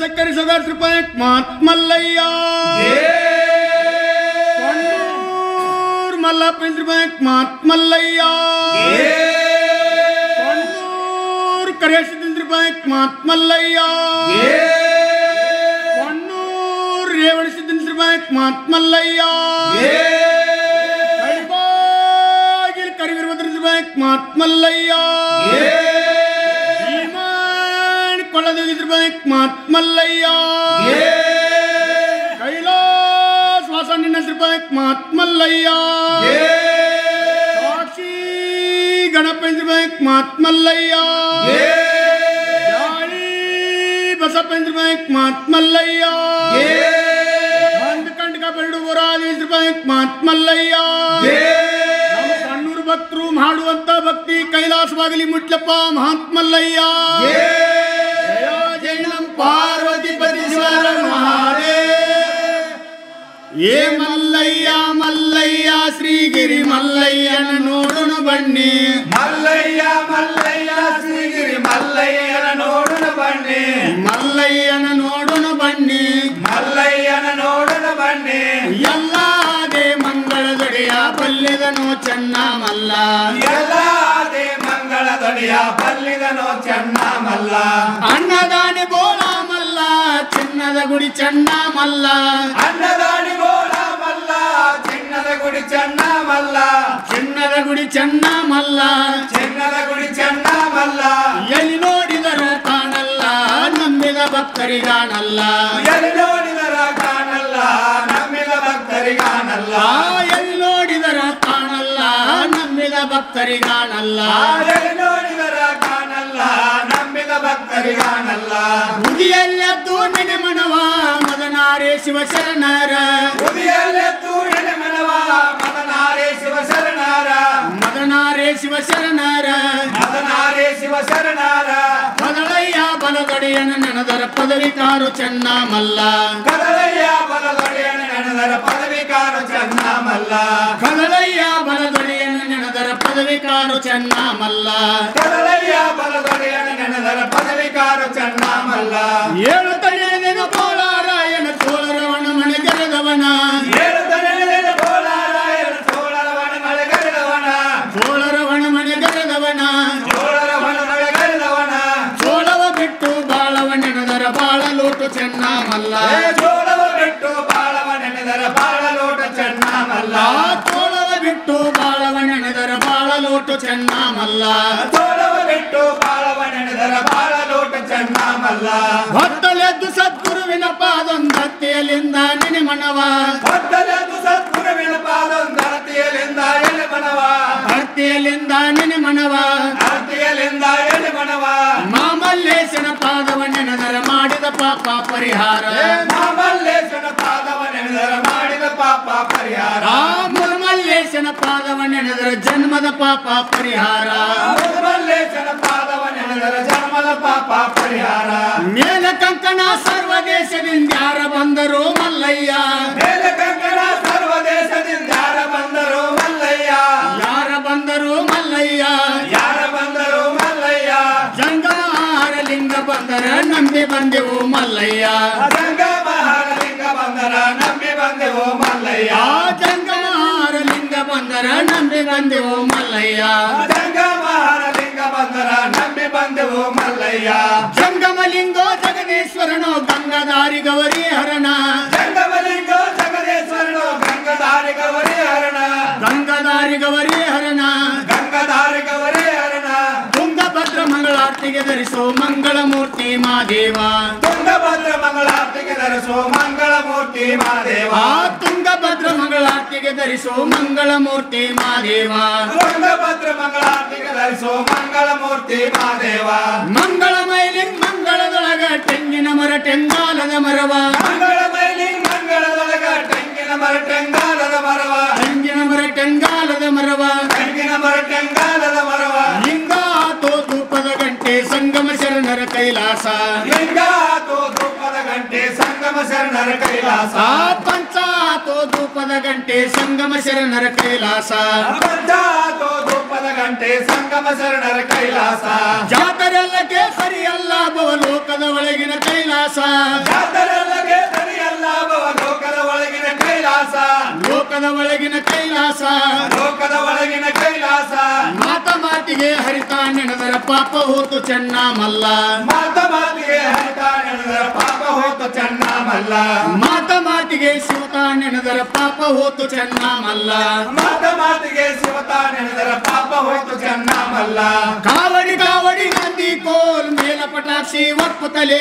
ಸಕ್ಕರೆ ಸದಾ ರೂಪಾಯಿ ಮಾತ್ಮಲ್ಲಯ್ಯ ಮಲ್ಲಪ್ಪ ರೂಪಾಯಿ ಮಾತ್ಮಲ್ಲಯ್ಯ ಕರೇಶ್ ರೂಪಾಯಿ ಮಾತ್ಮಲ್ಲಯ್ಯ ರೇವಣ ಸಿದ್ಧ ರೂಪಾಯಿ ಮಾತ್ಮಲ್ಲಯ್ಯ ಕರಿವೀರಭದ್ರ ರೂಪಾಯಿ ಮಾತ್ಮಲ್ಲಯ್ಯ ಕೊಳದೇವಿ ರೂಪಾಯಿ ಮಾತ್ಮಲ್ಲಯ್ಯ ಕೈಲಾಸ ವಾಸಣ್ಣ ರೂಪಾಯಿ ಮಾತ್ಮಲ್ಲಯ್ಯ ಸಾಕ್ಷಿ ಗಣಪ ರೂಪಾಯಿ ಮಾತ್ಮಲ್ಲಯ್ಯ ಬಸಪ್ಪ ರೂಪಾಯಿ ಮಾತ್ಮಲ್ಲಯ್ಯ ಕಂಡಕ ಬೆರಡು ರೂಪಾಯಿ ಮಾತ್ಮಲ್ಲಯ್ಯ ಕಣ್ಣೂರು ಭಕ್ತರು ಮಾಡುವಂತ ಭಕ್ತಿ ಕೈಲಾಸವಾಗಲಿ ಮುಟ್ಲಪ್ಪ ಮಹಾತ್ಮಲ್ಲಯ್ಯ ಜಯ ನಂ ಪಾರ್ವತಿ ಪತಿ ಶಿವರ ಏ ಮಲ್ಲಯ್ಯ ಮಲ್ಲಯ್ಯ ಶ್ರೀಗಿರಿ ಮಲ್ಲಯ್ಯನ ನೋಡುನು ಬನ್ನಿ ಮಲ್ಲಯ್ಯ ಮಲ್ಲಯ್ಯ ಶ್ರೀಗಿರಿ ಮಲ್ಲಯ್ಯನ ನೋಡುನು ಬನ್ನಿ ಮಲ್ಲಯ್ಯನ ನೋಡುನು ಬನ್ನಿ ಮಲ್ಲಯ್ಯನ ನೋಡುನು ಬನ್ನಿ ಎಲ್ಲಾದೇ ಮಂಗಳ ದೊಡೆಯ ಪಲ್ಯದನು ಚೆನ್ನ ಮಲ್ಲ ಎಲ್ಲಾದೇ ಮಂಗಳ ದೊಡೆಯ ಪಲ್ಯದನು ಚೆನ್ನ ಮಲ್ಲ ಅನ್ನದಾನಿ ಬೋಳ ಮಲ್ಲ ಚಿನ್ನದ ಗುಡಿ ಚೆನ್ನ ಮಲ್ಲ ಅನ್ನದಾನಿ ಬೋಳ ಮಲ್ಲ ಚಿನ್ನದ ಗುಡಿ ಚೆನ್ನ ಮಲ್ಲ ಚಿನ್ನದ ಗುಡಿ ಚೆನ್ನ ಮಲ್ಲ ಚಿನ್ನದ ಗುಡಿ ಚೆನ್ನ ಮಲ್ಲ ಎಲ್ಲಿ ನೋಡಿದರೂ ಕಾಣಲ್ಲ ನಂಬಿದ ಭಕ್ತರಿಗಾಣಲ್ಲ ಎಲ್ಲಿ ನೋಡಿದರ ಕಾಣಲ್ಲ ನಂಬಿದ ಭಕ್ತರಿಗಾಣಲ್ಲ ಎಲ್ಲಿ ನೋಡಿದರ ಕಾಣಲ್ಲ ನಂಬಿದ ಭಕ್ತರಿಗಾಣಲ್ಲ ಎಲ್ಲಿ ನೋಡಿದರ ಕಾಣಲ್ಲ ನಂಬಿದ ಭಕ್ತರಿಗಾಣಲ್ಲ ಉದಿಯಲ್ಲೆದ್ದು ನೆನೆಮನವ ಮದನಾರೇ ಶಿವಶರಣರ ಉದಿಯಲ್ಲೆದ್ದು ನೆನೆಮನವ ಮದನಾರೇ ಶಿವಶರಣರ ಮದನಾರೇ ಶಿವಶರಣರ ಮದನಾರೇ ಶಿವಶರಣರ ಬದಳಯ್ಯ ಬಲದೊಡೆಯನ ನೆನದರ ಪದವಿಕಾರು ಚೆನ್ನ ಮಲ್ಲ ಕದಲಯ್ಯ ಬಲದೊಡೆಯನ ನೆನೆದರ ಪದವಿಕಾರು ಚೆನ್ನ ಮಲ್ಲ ಕದಳಯ್ಯ ಬಲದೊಡೆಯನ ನೆನದರ ಪದವಿಕಾರು ಚೆನ್ನ ಮಲ್ಲ ಕದಲಯ್ಯ ಬಲದೊಡೆಯನ ನೆನೆದರ ಪದವಿಕಾರು ಚೆನ್ನ ಮಲ್ಲ ಏಳು ತಡೆಯದೇನು ಕೋಲಾರಾಯಣ ಚೋಳರವಣ ಮನೆಗೆರೆದವನ ಏಳುತ್ತನೆಯ ಗೋಳಾರಾಯಣ ಚೋಳರವಣ ಮಳೆಗರೆದವನ ಚೋಳರವಣ ಮನೆಗೆರೆದವನ ಚೋಳರವಣ ಮಳೆಗರೆದವನ ಚೋಳವ ಬಿಟ್ಟು ಬಾಳವ ನೆನದರ ಬಾಳಲೋಟು ಚೆನ್ನ ಮಲ್ಲ ಚೋಳವ ಬಿಟ್ಟು ಬಾಳವ ನೆನೆದರ ಬಾಳಲೋಟ ಚೆನ್ನ ಮಲ್ಲ ಚೋಳವ ಬಿಟ್ಟು ಬಾಳವ ನೆನೆದರ ಬಾಳಲೋಟು ಚೆನ್ನ ಮಲ್ಲ ಚೋಳವ ಬಿಟ್ಟು ಬಾಳವ ನೆನೆದರ ಬಾಳಲೋಟ ಚೆನ್ನ ಮಲ್ಲ ಭಕ್ತಲೆದ್ದು ಸದ್ಗುರುವಿನ ಪಾದೊಂದತ್ತಿಯಲಿಂದ ನೆನೆಮನವ ಭಕ್ತಲೆದ್ದು ಸದ್ಗುರುವಿನ ಪಾದೊಂದರತಿಯಲಿಂದ ಎಲೆಮನವ ಭಕ್ತಿಯಲಿಂದ ನೆನೆಮನವ ಅರ್ತಿಯಲಿಂದ ಎಲೆಮನವ ಮಾಮಲ್ಲೇಶನ ಪಾದವ ನೆನೆದರ ಮಾಡಿದ ಪಾಪ ಪರಿಹಾರ ಮಾಮಲ್ಲೇಶನ ಪಾದವ ನೆನೆದರ ಮಾಡಿದ ಪಾಪ ಪರಿಹಾರ ಮುರುಮಲ್ಲೇಶನ ಪಾದವ ನೆನೆದರ ಜನ್ಮದ ಪಾಪ ಪರಿಹಾರ ಮುರುಮಲ್ಲೇಶನ ಪಾದವ ನೆನೆದರ ಜನ್ಮದ ಪಾಪ ಪರಿಹಾರ ಮೇಲ ಕಂಕಣ ಸರ್ವದೇಶದಿಂದ ಯಾರ ಬಂದರು ಮಲ್ಲಯ್ಯ ಮೇಲೆ ಕಂಕಣ ಸರ್ವದೇಶದಿಂದ ಯಾರ ಬಂದರು ಮಲ್ಲಯ್ಯ ಯಾರ ಬಂದರು ಮಲ್ಲಯ್ಯ ಯಾರ ಬಂದರು ಮಲ್ಲಯ್ಯ ಜಂಗಮಹಾರ ಲಿಂಗ ಬಂದರ ನಂಬಿ ಬಂದೆವು ಮಲ್ಲಯ್ಯ ಜಂಗಮಹಾರ ಲಿಂಗ ಬಂದರ ನಂಬಿ ಬಂದೆವು ಮಲ್ಲಯ್ಯ ಜಂಗಮಹಾರ ಲಿಂಗ ಬಂದರ ನಂಬಿ ಬಂದೆವು ಮಲ್ಲಯ್ಯ ಜಂಗಮಹಾರ ಲಿಂಗ ಬಂದರ ನಂಬಿ ಬಂದೆವು ಮಲ್ಲಯ್ಯ ಜಂಗಮಲಿಂಗೋ ಜಗದೀಶ್ವರನೋ ಗಂಗಾಧಾರಿ ಗೌರಿ ಹರಣ ಜಂಗಮಲಿಂಗೋ ಜಗದೀಶ್ವರನು ಗಂಗಧಾರಿ ಗೌರಿ ಹರಣ ಗಂಗಾಧಾರಿ ಗೌರಿ ಹರಣ ಗಂಗಧಾರಿ ಗೌರಿ ಹರಣ ತುಂಗಭದ್ರ ಮಂಗಳಾರತಿಗೆ ಧರಿಸೋ ಮಂಗಳಮೂರ್ತಿ ಮಾದೇವ ತುಂಗಭದ್ರ ಮಂಗಳಾರತಿಗೆ ಧರಿಸೋ ಮಂಗಳಮೂರ್ತಿ ಮಾದೇವ ತುಂಗಭದ್ರ ಮಂಗಳಾರತಿಗೆ ಧರಿಸೋ ಮಂಗಳಮೂರ್ತಿ ಮಾದೇವ ತುಂಗಭದ್ರ ಮಂಗಳಾರತಿಗೆ ಧರಿಸೋ ಮಂಗಳಮೂರ್ತಿ ಮಾದೇವ ಮಂಗಳ ಮೈಲಿಂಗ್ ಮಂಗಳದೊಳಗ ತೆಂಗಿನ ಮರ ಟೆಂಗಾಲದ ಮರವ ಮಂಗಳ ಮೈಲಿ ಮಂಗಳದೊಳಗ ತೆಂಗಿನ ಮರ ಟೆಂಗಾಲದ ಮರವ ತೆಂಗಿನ ಮರ ಟೆಂಗಾಲದ ಮರವ ತೆಂಗಿನ ಮರ ಟೆಂಗಾಲದ ಮರವ ಲಿಂಗಾತೋ ಧೂಪದ ಗಂಟೆ ಸಂಗಮ ಶರಣರ ಕೈಲಾಸ ಲಿಂಗಾತೋ ಧೂಪದ ಗಂಟೆ ಸಂಗಮ ಶರಣರ ಕೈಲಾಸ ಪಂಚಾತೋ ಧೂಪದ ಗಂಟೆ ಸಂಗಮ ಶರಣರ ಕೈಲಾಸ ಪಂಚಾತೋ ಧೂಪದ ಗಂಟೆ ಗಂಟೆ ಸಂಗಮ ಶರಣರ ಕೈಲಾಸ ಜಾತರೆಲ್ಲಕ್ಕೆ ಸರಿಯಲ್ಲ ಭವಲೋಕದ ಒಳಗಿನ ಕೈಲಾಸ ಜಾತರೆಲ್ಲಕ್ಕೆ ಸರಿಯಲ್ಲ ಲೋಕದ ಒಳಗಿನ ಕೈಲಾಸ ಲೋಕದ ಒಳಗಿನ ಕೈಲಾಸ ಲೋಕದ ಒಳಗಿನ ಕೈಲಾಸ ಮಾತಿಗೆ ಹರಿತ ನೆನೆದರ ಪಾಪ ಹೋತು ಚೆನ್ನ ಮಲ್ಲ ಮಾತಿಗೆ ಹರಿತ ನೆನೆದರ ಪಾಪ ಹೋತು ಚೆನ್ನ ಮಲ್ಲ ಮಾತಿಗೆ ಶಿವತ ನೆನೆದರ ಪಾಪ ಹೋತು ಚೆನ್ನ ಮಲ್ಲ ಮಾತಿಗೆ ಶಿವತ ನೆನೆದರ ಪಾಪ ಹೋತು ಚೆನ್ನ ಮಲ್ಲ ಕಾವಡಿ ಕಾವಡಿ ನಂದಿ ಕೋಲ್ ಮೇಲ ಪಟಾಕ್ಷಿ ಒಪ್ಪುತ್ತಲೇ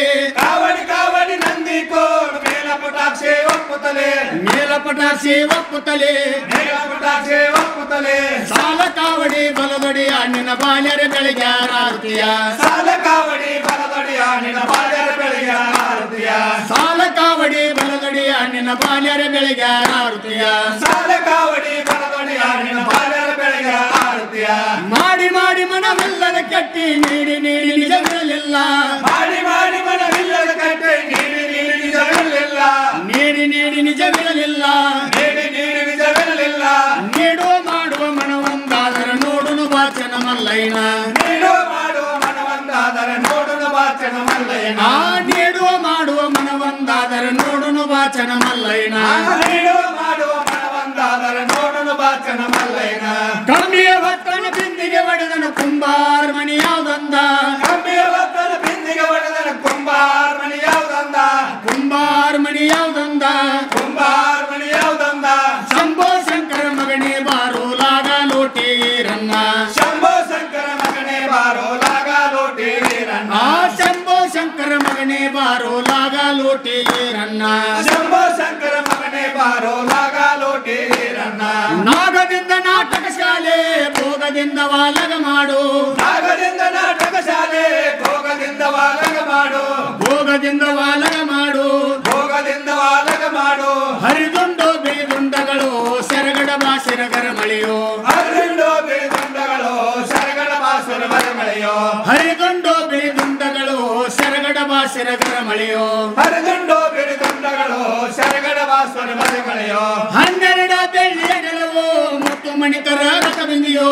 ಕಾವಡಿ ನಂದಿ ಕೋಲ್ ಮೇಲ ಪಟಾಕ್ಷಿ ಒಪ್ಪುತ್ತಲೇ ಮೇಲ ಪಟಾಕ್ಷಿ ಒಪ್ಪುತ್ತಲೇ ಮೇಲ ಪಟಾಕ್ಷಿ ಒಪ್ಪುತ್ತಲೇ ಸಾಲ ಕಾವಡಿ ಬಲದಡಿ ಅಣ್ಣಿನ ಬಾಲ್ಯರ ಬೆಳಗ್ಯಾರಾರುತಿಯ ಸಾಲ ಕಾವಡಿ ಬಲದಡಿ ನಿನ್ನ ಬಾಲ್ಯರ ಬೆಳಗ್ಗೆ ಆರತಿಯ ಸಾಲ ಕಾವಡಿ ಬಲದಡಿ ಅಣ್ಣಿನ ಬಾಲ್ಯರ ಬೆಳಗ್ಯಾರಾರುತಿಯ ಸಾಲ ಕಾವಡಿ ಬಲದಡಿ ನಿನ್ನ ಬಾಲ್ಯರ ಬೆಳಗ್ಗೆ ಆರತಿಯ ಮಾಡಿ ಮಾಡಿ ಮನವೆಲ್ಲದ ಕಟ್ಟಿ ನೀಡಿ ನೀಡಿ ನಿಜವಿರಲಿಲ್ಲ ಮಾಡಿ ಮಾಡಿ ಮನವಿಲ್ಲದ ಕಟ್ಟೆ ನೀಡಿ ನೀಡಿ ನಿಜವಿರಲಿಲ್ಲ ನೀಡಿ ನೀಡಿ ನಿಜವಿರಲಿಲ್ಲ ನೀಡಿ ನೀಡಿ ನಿಜವಿರಲಿಲ್ಲ ನೀಡುವ ಮಾಡುವ ಮನವೊಂದಾದರೆ ನೋಡುನು ವಾಚನ ಮಲ್ಲಯ್ಯನ ನೀಡುವ ಮಾಡುವ ಮನವಂದಾದರೆ ನೋಡುವ ವಾಚನ ಮಲ್ಲಯ್ಯನ ನೀಡುವ ಮಾಡುವ ಮನವೊಂದಾದರೆ ನೋಡುನು ವಾಚನ ಮಲ್ಲಯ್ಯನ ನೀಡುವ ಮಾಡುವ ಮನವಂದಾದರೆ ನೋಡುವ ವಾಚನ ಮಲ್ಲಯ್ಯನ ಕಮ್ಮಿಯ ಭಕ್ತನ ಬಿಂದಿಗೆ ಒಡೆದನು ಕುಂಬಾರ ಮನಿ ಯಾವ್ದಂದ ಕಮ್ಮಿಯ ಭಕ್ತನ ಬಿಂದಿಗೆ ಒಡೆದನ ಕುಂಬಾರ ಮಣಿ ಯಾವ್ದಂದ ಕುಂಬಾರ ಮನಿ ಯಾವ್ದಂದ ಕುಂಬಾರ ಮಣಿ ಯಾವ್ದಂದ ಶಂಭೋ ಶಂಕರ ಮಗನೇ ಬಾರೋ ಲಾಗ ಲೋಟಿ ರನ್ನ ಶಂಭೋ ಶಂಕರ ಮಗನೇ ಬಾರೋ ಲಾಗ ಲೋಟಿ ರನ್ನ ಶಂಭೋ ಶಂಕರ ಮಗನೇ ಬಾರೋ ಲಾಗ ಲೋಟಿ ರನ್ನ ಶಂಭೋ ಶಂಕರ ಮಗನೇ ಬಾರೋ ಲಾಗ ಲೋಟಿ ರನ್ನ ನಾಗದಿಂದ ನಾಟಕ ಶಾಲೆ ಭೋಗದಿಂದ ವಾಲಗ ಮಾಡು ನಾಗದಿಂದ ನಾಟಕ ಶಾಲೆ ಭೋಗದಿಂದ ವಾಲಗ ಮಾಡು ಭೋಗದಿಂದ ವಾಲಗ ಮಾಡು ಭೋಗದಿಂದ ವಾಲಗ ಮಾಡು ಹರಿದುಂಡು ಬಿಳಿದುಂಡಗಳು ಸೆರಗಡ ಬಾಸಿರಗರ ಮಳೆಯೋ ಹರಿದುಂಡು ಬಿಳಿದುಂಡಗಳು ಸರಗಡ ಬಾಸುರ ಮಳೆಯೋ ಹರಿದುಂಡು ಬಿಳಿದುಂಡಗಳು ಸೆರಗಡ ಬಾಸಿರಗರ ಮಳೆಯೋ ಹರಿದುಂಡು ಬಿಳಿದುಂಡಗಳು ಸರಗಡ ಬಾಸುರ ಮಳೆಯೋ 12 ಬೆಳ್ಳಿಯ ನೆಲವು ಮುತ್ತು ಮಣಿಕರ ರಸಬಿಂದಿಯೋ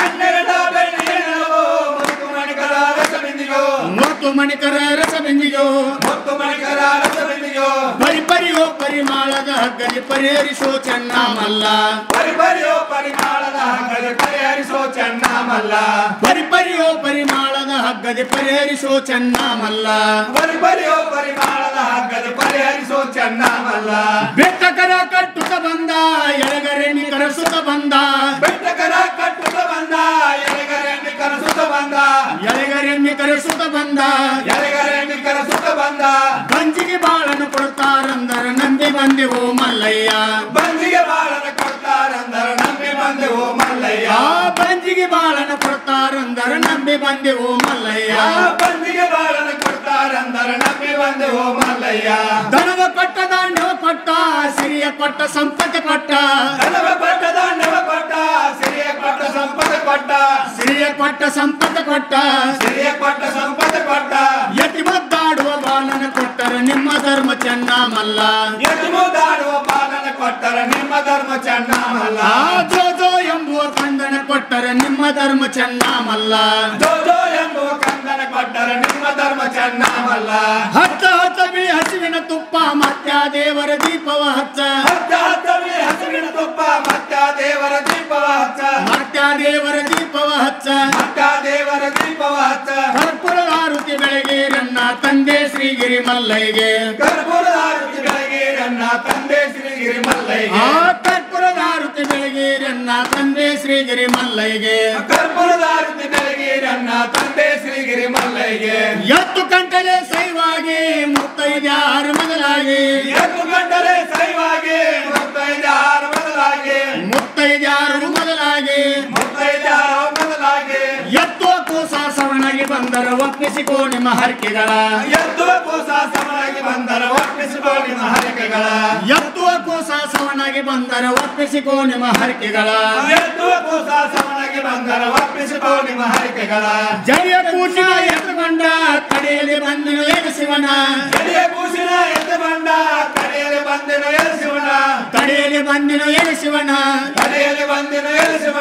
12 ಬೆಳ್ಳಿಯ ನೆಲವು ಮುತ್ತು ಮಣಿಕರ ರಸಬಿಂದಿಯೋ ಮುತ್ತು ಮಣಿಕರ ರಸಬಿಂದಿಯೋ ಮುತ್ತು ಮಣಿಕರ ರಸಬಿಂದಿಯೋ ಪರಿಪರಿಯೋ ಪರಿಮಾಳದ ಹಗ್ಗಲಿ ಪರಿಹರಿಸೋ ಚೆನ್ನ ಮಲ್ಲ ಪರಿಪರಿಯೋ ಪರಿಮಾಳದ ಹಗ್ಗಲಿ ಪರಿಹರಿಸೋ ಚೆನ್ನ ಮಲ್ಲ ಪರಿಪರಿಯೋ ಪರಿಮಾಳದ ಹಗ್ಗಲಿ ಪರಿಹರಿಸೋ ಚೆನ್ನ ಮಲ್ಲ ಪರಿಪರಿಯೋ ಪರಿಮಾಳದ ಹಗ್ಗಲಿ ಪರಿಹರಿಸೋ ಚೆನ್ನ ಮಲ್ಲ ಬೆಟ್ಟಕರ ಕಟ್ಟುತ್ತ ಬಂದ ಎಳಗರೆಣ್ಣಿ ಕರಸುತ್ತ ಬಂದ ಬೆಟ್ಟಕರ ಕಟ್ಟುತ್ತ ಬಂದ ಎಳೆಗರೆಣ್ಣಿ ಕರಸುತ್ತ ಬಂದ ಎಳಗರೆಣ್ಣಿ ಕರಸುತ್ತ ಬಂದ ಎಳೆಗರೆಣ್ಣಿ ಕರಸುತ್ತ ಬಂದ ಬಂಜಿಗೆ ಬಾಳನ್ನು ಕೊಡ್ತಾರಂದರ ನಂಬಿ ಬಂದೆವು ಮಲ್ಲಯ್ಯ ಬಂಜಿಗೆ ಬಾಳನ ಕೊಡ್ತಾರಂದರ ನಂಬಿ ಬಂದೆವು ಮಲ್ಲಯ್ಯ ಬಂಜಿಗೆ ಬಾಳನ್ನು ಕೊಡ್ತಾರಂದರ ನಂಬಿ ಬಂದೆವು ಮಲ್ಲಯ್ಯ ಬಂಜಿಗೆ ಬಾಳನ ಕೊಡ್ತಾರಂದರ ನಂಬಿ ಬಂದೆವು ಮಲ್ಲಯ್ಯ ದನವ ಕೊಟ್ಟ ದಾಂಡವ ಕೊಟ್ಟ ಸಿರಿಯ ಕೊಟ್ಟ ಸಂಪತ್ತು ಕೊಟ್ಟ ದನವ ಕೊಟ್ಟ ದಾಂಡವ ಕೊಟ್ಟ ಸಿರಿಯ ಕೊಟ್ಟ ಸಂಪತ್ತು ಕೊಟ್ಟ ಸಿರಿಯ ಕೊಟ್ಟ ಸಂಪತ್ತು ಕೊಟ್ಟ ಸಿರಿಯ ಕೊಟ್ಟ ಸಂಪತ್ತು ಕೊಟ್ಟ ಯತಿ ಮುದ್ದಾಡುವ ಬಾಲನ ಕೊಟ್ಟರ ನಿಮ್ಮ ಧರ್ಮ ಚೆನ್ನ ಮಲ್ಲ ಎದು ಮುದ್ದಾಡುವ ಬಾಲನ ಕೊಟ್ಟರ ನಿಮ್ಮ ಧರ್ಮ ಚೆನ್ನ ಮಲ್ಲ ಜೋಜೋ ಎಂಬುವ ಕಂದನ ಕೊಟ್ಟರ ನಿಮ್ಮ ಧರ್ಮ ಚೆನ್ನ ಮಲ್ಲ ಜೋಜೋ ಎಂಬುವ ಕಂದನ ಕೊಟ್ಟರ ನಿಮ್ಮ ಧರ್ಮ ಚೆನ್ನ ಮಲ್ಲ ಹತ್ತ ಹತ್ತವಿ ಹಸಿವಿನ ತುಪ್ಪ ಮತ್ಯ ದೇವರ ದೀಪವ ಹಚ್ಚ ಹತ್ತ ಹತ್ತವಿ ಹಸುವಿನ ತುಪ್ಪ ಮತ್ತ ದೇವರ ದೀಪವ ಹಚ್ಚ ಮತ್ಯ ದೇವರ ದೀಪವ ಹಚ್ಚ ಮತ್ತ ದೇವರ ದೀಪವ ಹಚ್ಚ ಕರ್ಪೂರದ ಆರುತಿ ಬೆಳಗೇರನ್ನ ತಂದೆ ಶ್ರೀಗಿರಿ ಮಲ್ಲಯ್ಯಗೆ ಕರ್ಪೂರದ ಆರತಿ ಬೆಳಗೇರನ್ನ ತಂದೆ ಶ್ರೀಗಿರಿ ಮಲ್ಲಯ್ಯಗೆ ಕರ್ಪೂರದ ಆರುತಿ ಬೆಳಗೇರನ್ನ ತಂದೆ ಶ್ರೀಗಿರಿ ಮಲ್ಲಯ್ಯಗೆ ಕರ್ಪೂರದ ಆರತಿ ಬೆಳಗೇರನ್ನ ತಂದೆ ಶ್ರೀಗಿರಿ ಮಲ್ಲಯ್ಯಗೆ ಎತ್ತು ಗಂಟಲೆ ಸೈವಾಗಿ ಮುತ್ತೈದ್ಯಾರು ಮೊದಲಾಗಿ ಎದ್ದು ಗಂಟಲೆ ಸೈವಾಗಿ ಮುತ್ತೈದಾರು ಮೊದಲಾಗಿ ಮುತ್ತೈದ್ಯಾರು ಮೊದಲಾಗಿ ಮುತ್ತೈದಾರು ಮೊದಲಾಗಿ ಎತ್ತುವ ಕೂಸ ಸವಣಾಗಿ ಬಂದರ ಒಪ್ಪಿಸಿಕೋ ನಿಮ್ಮ ಹರಕೆಗಳ ಎದ್ದುವ ಕೂಸ ಸಮನಾಗಿ ಬಂದರ ಒಪ್ಪಿಸಿಕೋ ನಿಮ್ಮ ಹರಕೆಗಳ ಎತ್ತುವ ಕೂಸ ಸವಣಾಗಿ ಬಂದರ ಒಪ್ಪಿಸಿಕೋ ನಿಮ್ಮ ಹರಕೆಗಳ ಎದ್ದುವ ಕೂಸ ಸಮನಾಗಿ ಬಂದರ ಒಪ್ಪಿಸಿಕೋ ನಿಮ್ಮ ಹರಕೆಗಳ ಜಯ ಕೂಸಿನ ಎತ್ತುಕೊಂಡ ಕಡೆಯಲ್ಲಿ ಬಂದನು ಶಿವನ ಜಡಿಯ ಕೂಸಿನ ಎದ್ದು ಬಂದ ಕಡೆಯಲ್ಲಿ ಬಂದೆನು ಎಲಿಸಿವನ ಕಡೆಯಲ್ಲಿ ಬಂದನು ಶಿವನ ಕಡೆಯಲ್ಲಿ ಬಂದೆನು ಎಲಿಸಿವನ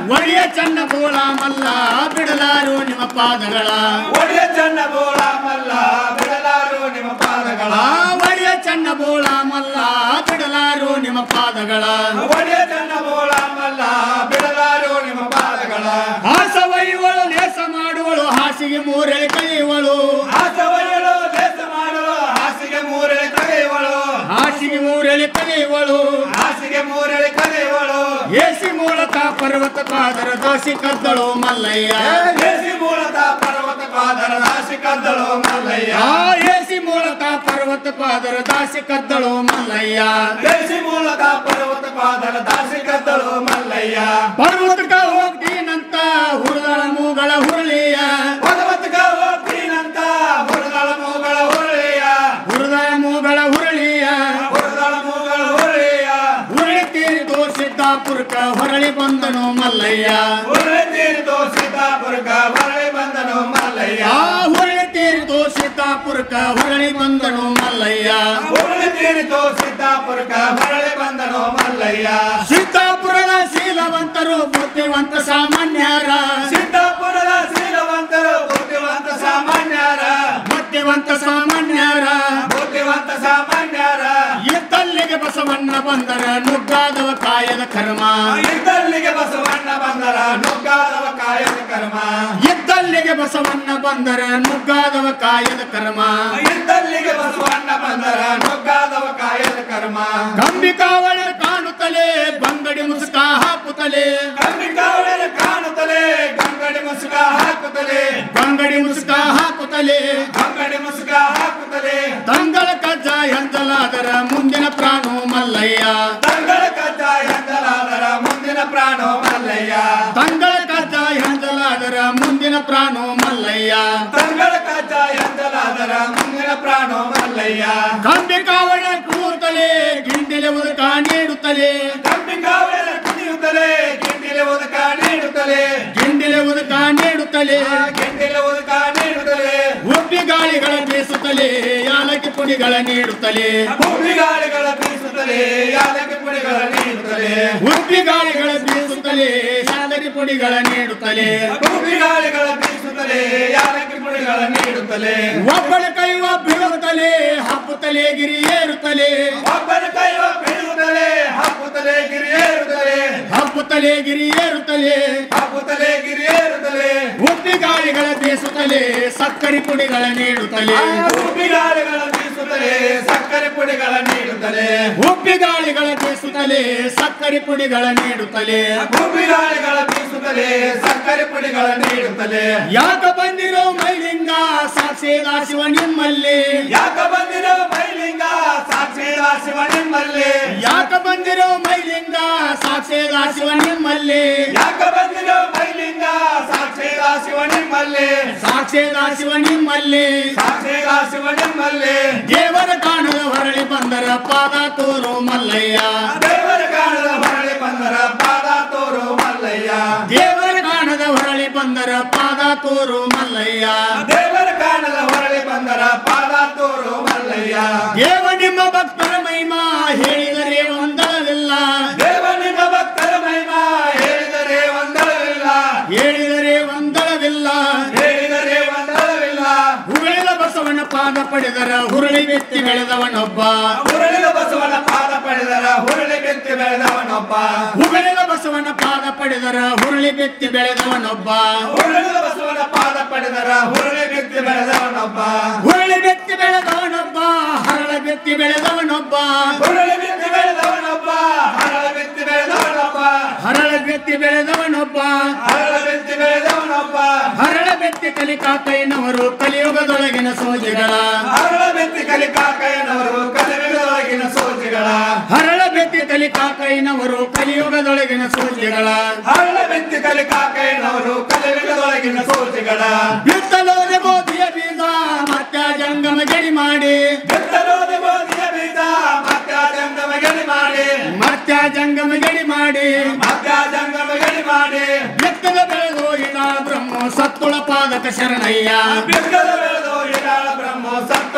ಒಡೆಯ ಚನ್ನ ಬೋಳ ಮಲ್ಲ ಬಿಡಲಾರು ನಿಮ್ಮ ಪಾದಗಳ ಒಡೆಯ ಚನ್ನ ಬೋಳ ಮಲ್ಲ ಬಿಡಲಾರು ನಿಮ್ಮ ಪಾದಗಳ ಒಡೆಯ ಚನ್ನ ಬೋಳ ಮಲ್ಲ ಬಿಡಲಾರು ನಿಮ್ಮ ಪಾದಗಳ ಒಡೆಯ ಚನ್ನ ಬೋಳ ಮಲ್ಲ ಬಿಡಲಾರು ನಿಮ್ಮ ಪಾದಗಳ ಹಾಸವೈವಳು ಲೇಸ ಮಾಡುವಳು ಹಾಸಿಗೆ ಮೂರೆಳೆ ಕೈಯವಳು ಹಾಸವೈವಳು ಲೇಸ ಮಾಡುವಳು ಹಾಸಿಗೆ ಮೂರೆಳೆ ಕೈಯವಳು ಹಾಸಿಗೆ ಮೂರೆಳೆ ಕೈಯವಳು ಹಾಸಿಗೆ ಮೂರೆಳೆ ಕೈಯವಳು ಏಸಿ ಮೂಲತಃ ಪರ್ವತ ಪಾದರ ದೋಷಿ ಕದ್ದಳು ಮಲ್ಲಯ್ಯ ಏಸಿ ಮೂಲತಃ ಪರ್ವತ ಪಾದರ ದಾಸಿ ಕದ್ದಳು ಮಲ್ಲಯ್ಯ ಏಸಿ ಮೂಲತಃ ಪರ್ವತ ಪಾದರ ದಾಸಿ ಕದ್ದಳು ಮಲ್ಲಯ್ಯ ಏಸಿ ಮೂಲತಃ ಪರ್ವತ ಪಾದರ ದಾಸಿ ಕದ್ದಳು ಮಲ್ಲಯ್ಯ ಪರ್ವತಕ ಹೋಗ್ತೀನಂತ ಹುರುದಳ ಮೂಗಳ ಹುರುಳಿಯ ಪರ್ವತಕ ಹೋಗ್ತೀನಂತ ಹುರುದಳ ಮೂಗಳ ಹುರುಳಿಯ ಹುರುದಳ ಮೂಗಳ ಹುರುಳಿಯ ಹುರುದಳ ಮೂಗಳ ಹುರುಳಿಯ ಹುರುಳಿ ತೀರಿದು ಸಿದ್ದಾಪುರಕ ಹೊರಳಿ ಬಂದನು ಮಲ್ಲಯ್ಯ ಹುರುಳಿ ತೀರಿದು ಸಿದ್ದಾಪುರಕ ಹೊರಳಿ ಬಂದನು ಮಲ್ಲಯ್ಯ ಹುರುಳಿ ತೀರಿದು ಸಿದ್ದಾಪುರಕ ಹೊರಳಿ ಬಂದನು ಮಲ್ಲಯ್ಯ ಹುರುಳಿ ತೀರಿದು ಸಿದ್ದಾಪುರಕ ಹೊರಳಿ ಬಂದನು ಮಲ್ಲಯ್ಯ ಸಿದ್ದಾಪುರದ ಶೀಲವಂತರು ಬುದ್ಧಿವಂತ ಸಾಮಾನ್ಯರ ಸಿದ್ದಾಪುರದ ಶೀಲವಂತರು ಬುದ್ಧಿವಂತ ಸಾಮಾನ್ಯರ ಬುದ್ಧಿವಂತ ಸಾಮಾನ್ಯರ ಬುದ್ಧಿವಂತ ಸಾಮಾನ್ಯರ ಇದ್ದಲ್ಲಿಗೆ ಬಸವಣ್ಣ ಬಂದರ ನುಗ್ಗಾದವ ಕಾಯದ ಕರ್ಮ ಇದ್ದಲ್ಲಿಗೆ ಬಸವಣ್ಣ ಬಂದರ ನುಗ್ಗಾದವ ಕಾಯದ ಕರ್ಮ ಇದ್ದಲ್ಲಿಗೆ ಬಸವಣ್ಣ ಬಂದರ ನುಗ್ಗಾದವ ಕಾಯದ ಕರ್ಮ ಇದ್ದಲ್ಲಿಗೆ ಬಸವಣ್ಣ ಬಂದರ ನುಗ್ಗಾದವ ಕಾಯದ ಕರ್ಮ ಕಂಬಿಕಾವಳ ಕಾಣುತ್ತಲೇ ಬಂಗಡಿ ಮುಸುಕ ಹಾಕುತ್ತಲೇ ಕಂಬಿಕಾವಳ ಕಾಣುತ್ತಲೇ ಗಂಗಡಿ ಮುಸುಕ ಹಾಕುತ್ತಲೇ ಬಂಗಡಿ ಮುಸುಕ ಹಾಕುತ್ತಲೇ ಗಂಗಡಿ ಮುಸುಕ ಹಾಕುತ್ತಲೇ ತಂಗಳ ಕಜ್ಜ ಎಂದಲಾದರ ಮುಂದಿನ ಪ್ರಾಣು ಮಲ್ಲಯ್ಯ ತಂಗಳ ಕಜ್ಜ ಎಂದಲಾದರ ಮುಂದಿನ ಪ್ರಾಣೋ ಮಲ್ಲಯ್ಯ ತಂಗಳ ಕಜ್ಜ ಎಂದಲಾದರ ಮುಂದಿನ ಪ್ರಾಣು ಮಲ್ಲಯ್ಯ ತಂಗಳ ಕಜ್ಜ ಎಂದಲಾದರ ಮುಂದಿನ ಪ್ರಾಣೋ ಮಲ್ಲಯ್ಯ ಕಂಬಿಕಾವಳ ಕೂತಲೇ ಗಿಂಡಿಲೆ ಉದಕ ನೀಡುತ್ತಲೇ ಕಂಬಿಕಾವಳ ಕುಣಿಯುತ್ತಲೇ ಗಿಂಡಿಲೆ ಉದಕ ನೀಡುತ್ತಲೇ ಗಿಂಡಿಲೆ ಉದಕ ನೀಡುತ್ತಲೇ ಗಿಂಡಿಲೆ ಉದಕ ನೀಡುತ್ತಲೇ ಉಪ್ಪಿ ಗಾಳಿಗಳ ಬೀಸುತ್ತಲೇ ಯಾಲಕ್ಕಿ ಪುಡಿಗಳ ನೀಡುತ್ತಲೇ ಭೂಮಿ ಗಾಳಿಗಳ ಬೀಸುತ್ತಲೇ ಯಾಲಕ್ಕಿ ಪುಡಿಗಳ ನೀಡುತ್ತಲೇ ಉಪ್ಪಿ ಗಾಳಿಗಳ ಬೀಸುತ್ತಲೇ ಯಾಲಕ್ಕಿ ಪುಡಿಗಳ ನೀಡುತ್ತಲೇ ಭೂಮಿ ಗಾಳಿಗಳ ಬೀಸುತ್ತಲೇ ಯಾಲಕ್ಕಿ ಪುಡಿಗಳ ನೀಡುತ್ತಲೇ ಒಬ್ಬಳ ಕೈ ಒಬ್ಬಿರುತ್ತಲೇ ಹಪ್ಪುತ್ತಲೇ ಗಿರಿ ಏರುತ್ತಲೇ ಒಬ್ಬನ ಕೈ ಬೀಳುತ್ತಲೇ ಹಾಕುತ್ತಲೇ ಗಿರಿ ಏರುತ್ತಲೇ ಹಪ್ಪುತ್ತಲೇ ಗಿರಿ ಏರುತ್ತಲೇ ಹಾಕುತ್ತಲೇ ಗಿರಿ ಏರುತ್ತಲೇ ಉಪ್ಪಿ ಗಾಳಿಗಳ ಬೀಸುತ್ತಲೇ ಸಕ್ಕರೆ ಪುಡಿಗಳ ನೀಡುತ್ತಲೇ ಭೂಮಿ ಗಾಳಿಗಳ ಬೀಸುತ್ತಲೇ ಸಕ್ಕರೆ ಪುಡಿಗಳ ನೀಡುತ್ತಲೇ ಉಪ್ಪಿ ಗಾಳಿಗಳ ಬೀಸುತ್ತಲೇ ಸಕ್ಕರೆ ಪುಡಿಗಳ ನೀಡುತ್ತಲೇ ಭೂಮಿ ಗಾಳಿಗಳ ಬೀಸುತ್ತಲೇ ಸಕ್ಕರೆ ಪುಡಿಗಳ ನೀಡುತ್ತಲೇ ಯಾಕ ಬಂದಿರೋ ಮೈಲಿಂಗ ಸಾಕ್ಷಿದ ಶಿವ ನಿಮ್ಮಲ್ಲಿ ಯಾಕ ಬಂದಿರೋ ಮೈಲಿಂಗ ಸಾಕ್ಷಿದ ಶಿವ ನಿಮ್ಮಲ್ಲಿ ಯಾಕ ಬಂದಿರೋ ಮೈಲಿಂಗ ಸಾಕ್ಷಿದ ಶಿವ ನಿಮ್ಮಲ್ಲಿ ಯಾಕ ಬಂದಿರೋ ಮೈಲಿಂಗ ಸಾಕ್ಷಿದ ಶಿವ ನಿಮ್ಮಲ್ಲಿ ಸಾಕ್ಷಿದ ಶಿವ ನಿಮ್ಮಲ್ಲಿ ಸಾಕ್ಷಿದ ಶಿವ ನಿಮ್ಮಲ್ಲಿ ದೇವರ ಕಾಣದ ಹೊರಳಿ ಬಂದರ ಪಾದ ತೋರು ಮಲ್ಲಯ್ಯ ದೇವರ ಕಾಣದ ಹೊರಳಿ ಬಂದರ ಪಾದ ತೋರು ಮಲ್ಲಯ್ಯ ದೇವರ ಕಾಣದ ಹೊರಳಿ ಬಂದರ ಪಾದ ತೋರು ಮಲ್ಲಯ್ಯ ದೇವರ ಕಾಣದ ಹೊರಳಿ ಬಂದರ ಪಾದ ತೋರು ಮಲ್ಲಯ್ಯ ದೇವ ನಿಮ್ಮ ಭಕ್ತರ ಮಹಿಮಾ ಹೇಳಿದರೆ ಒಂದಳವಿಲ್ಲ ದೇವ ನಿಮ್ಮ ಭಕ್ತರ ಮಹಿಮಾ ಹೇಳಿದರೆ ಒಂದಳವಿಲ್ಲ ಹೇಳಿದರೆ ಒಂದಳವಿಲ್ಲ ಹೇಳಿದರೆ ಒಂದಳವಿಲ್ಲ ಹುರುಳಿದ ಬಸವನ ಪಾದ ಪಡೆದರ ಹುರುಳಿ ವ್ಯಕ್ತಿ ಬೆಳೆದವನೊಬ್ಬ ಹುರುಳಿದ ಬಸವನ ಪಾದ ಪಡೆದರ ಹುರುಳಿ ಬೆತ್ತಿ ಬೆಳೆದವನೊಬ್ಬ ಹುರುಳಿದ ಬಸವನ ಪಾದ ಪಡೆದರ ಹುರುಳಿ ವ್ಯಕ್ತಿ ಬೆಳೆದವನೊಬ್ಬ ಹುರುಳಿದ ಬಸವನ ಪಾದ ಪಡೆದರ ಹುರುಳಿ ಬೆತ್ತಿ ಬೆಳೆದವನೊಬ್ಬ ಹುರುಳಿ ವ್ಯಕ್ತಿ ಬೆಳೆದವನೊಬ್ಬ ಹರಳ ವ್ಯಕ್ತಿ ಬೆಳೆದವನೊಬ್ಬ ಹುರುಳಿ ಬೆತ್ತಿ ಬೆಳೆದವನೊಬ್ಬ ಹರಳ ಬೆತ್ತಿ ಬೆಳೆದವನೊಬ್ಬ ಹರಳ ವ್ಯಕ್ತಿ ಬೆಳೆದವನೊಬ್ಬ ಹರಳ ಬೆತ್ತಿ ಬೆಳೆದವನೊಬ್ಬ ಹರಳ ವ್ಯಕ್ತಿ ಕಲಿಕಾಕೈನವರು ಕಲಿಯುಗದೊಳಗಿನ ಸೋಜಿಗಳ ಹರಳ ಬೆತ್ತಿ ಕಲಿಕಾಕಯ್ಯನವರು ಕಲಿಯುಗದೊಳಗಿನ ಸೋಜಿಗಳ ಹರಳ ವ್ಯಕ್ತಿ ಕಲಿಕಾಕೈನವರು ಕಲಿಯುಗದೊಳಗಿನ ಸೋಜಿಗಳ ಹರಳ ಬೆತ್ತಿ ಕಲಿಕಾಕಯ್ಯನವರು ಕಲಿಯುಗದೊಳಗಿನ ಸೋಜಿಗಳ ಬಿತ್ತಲೋದೆ ಗೋಧಿಯ ಬೀಜ ಮತ್ಯ ಜಂಗಮ ಗಡಿ ಮಾಡಿ ಬಿತ್ತಲೋದೆ ಗೋಧಿಯ ಬೀಜ ಮತ್ಯ ಜಂಗಮ ಗಡಿ ಮಾಡಿ ಮತ್ಯ ಜಂಗಮ ಗಡಿ ಮಾಡಿ ಮತ್ಯ ಜಂಗಮ ಗಡಿ ಮಾಡಿ ಬಿತ್ತದ ಬೆಳೆದು ಇಡ ಬ್ರಹ್ಮ ಸತ್ತುಳ ಪಾದಕ ಶರಣಯ್ಯ ಬಿತ್ತದ ಬೆಳೆದು ಇಡಾಳ ಬ್ರಹ್ಮ ಸತ್ತುಳ ಪಾದ